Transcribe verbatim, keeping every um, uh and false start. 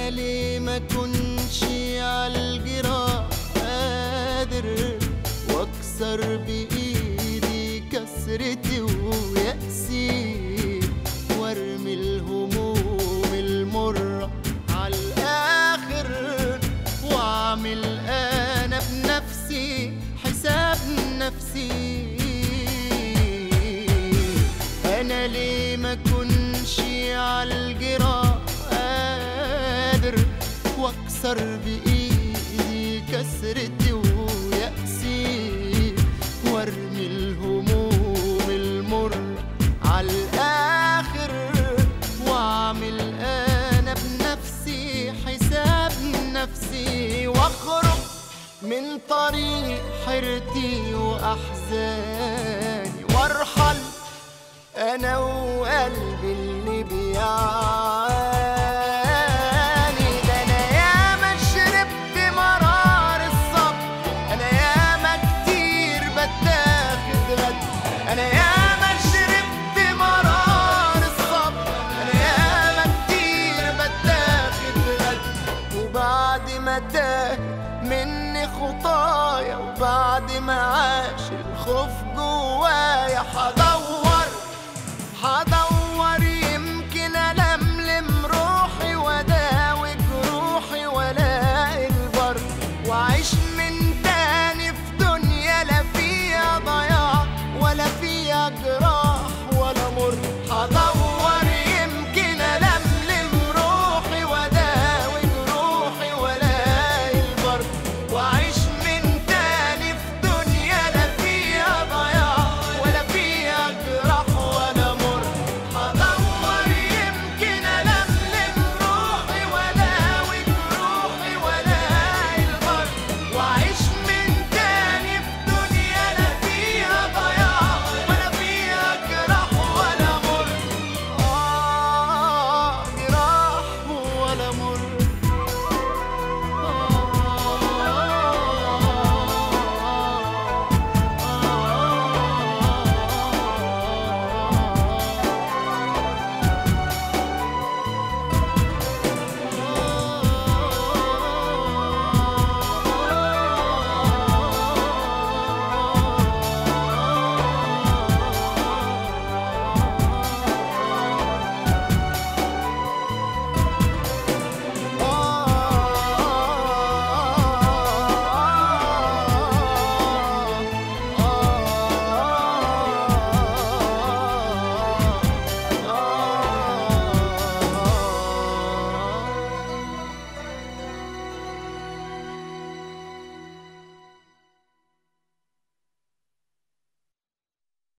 انا ليه ما كنش عالجراح قادر واكسر بايدي كسرتي ويأسي وارمي الهموم المرة عالاخر واعمل انا بنفسي حساب نفسي. انا ليه ما كنش عالجراح قادر واكسر بايدي كسرتي ويأسي وارمي الهموم المر عالاخر واعمل انا بنفسي حساب نفسي واخرج من طريق حيرتي واحزاني وارحل انا وقلبي اللي بيعاني